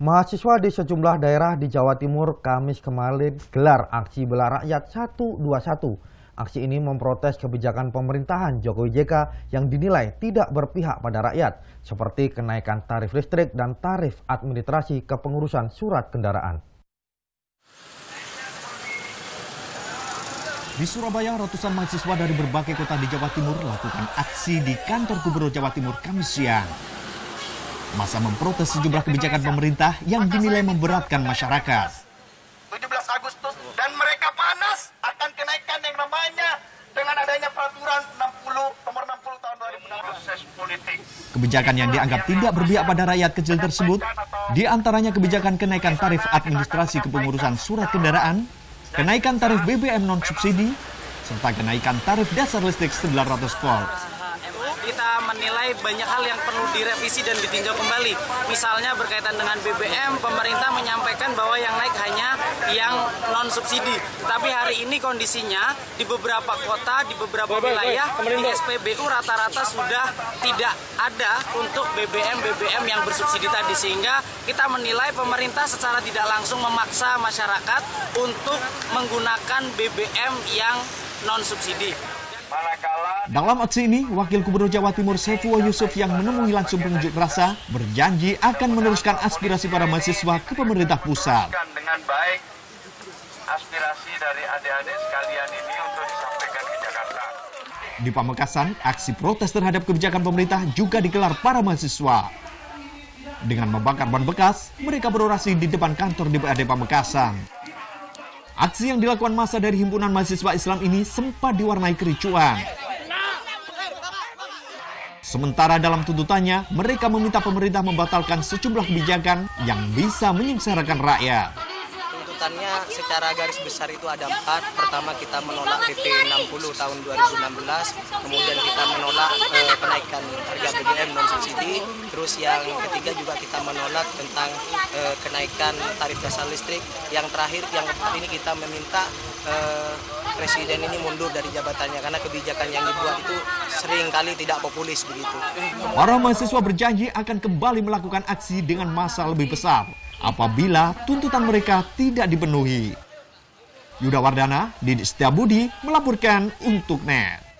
Mahasiswa di sejumlah daerah di Jawa Timur Kamis kemarin gelar aksi bela rakyat 121. Aksi ini memprotes kebijakan pemerintahan Jokowi JK yang dinilai tidak berpihak pada rakyat, seperti kenaikan tarif listrik dan tarif administrasi kepengurusan surat kendaraan. Di Surabaya, ratusan mahasiswa dari berbagai kota di Jawa Timur melakukan aksi di kantor Gubernur Jawa Timur Kamis siang. Masa memprotes sejumlah kebijakan pemerintah yang dinilai memberatkan masyarakat. 17 Agustus dan mereka panas akan kenaikan yang namanya dengan adanya peraturan 60 nomor 60 tahun 2016 proses politik. Kebijakan yang dianggap tidak berpihak pada rakyat kecil tersebut, diantaranya kebijakan kenaikan tarif administrasi kepengurusan surat kendaraan, kenaikan tarif BBM non-subsidi, serta kenaikan tarif dasar listrik 900 volt. Kita menilai banyak hal yang perlu direvisi dan ditinjau kembali. Misalnya berkaitan dengan BBM, pemerintah menyampaikan bahwa yang naik hanya yang non-subsidi. Tapi hari ini kondisinya di beberapa kota, di beberapa wilayah, di SPBU rata-rata sudah tidak ada untuk BBM yang bersubsidi tadi. Sehingga kita menilai pemerintah secara tidak langsung memaksa masyarakat untuk menggunakan BBM yang non-subsidi. Dalam aksi ini, Wakil Gubernur Jawa Timur Saifullah Yusuf yang menemui langsung pengunjuk rasa berjanji akan meneruskan aspirasi para mahasiswa ke pemerintah pusat. Dengan baik aspirasi dari adik-adik sekalian ini untuk disampaikan ke Jakarta. Di Pamekasan, aksi protes terhadap kebijakan pemerintah juga digelar para mahasiswa. Dengan membakar ban bekas, mereka berorasi di depan kantor DPRD Pamekasan. Aksi yang dilakukan massa dari Himpunan Mahasiswa Islam ini sempat diwarnai kericuan. Sementara dalam tuntutannya, mereka meminta pemerintah membatalkan sejumlah kebijakan yang bisa menyengsarakan rakyat. Tuntutannya secara garis besar itu ada 4. Pertama, kita menolak PP 60 tahun 2016. Kemudian kita menolak kenaikan harga BBM non-subsidi. Terus yang ketiga juga kita menolak tentang kenaikan tarif dasar listrik. Yang terakhir, yang keempat ini kita meminta Presiden ini mundur dari jabatannya karena kebijakan yang dibuat itu seringkali tidak populis begitu. Para mahasiswa berjanji akan kembali melakukan aksi dengan massa lebih besar apabila tuntutan mereka tidak dipenuhi. Yuda Wardana, Didi Setiabudi melaporkan untuk NET.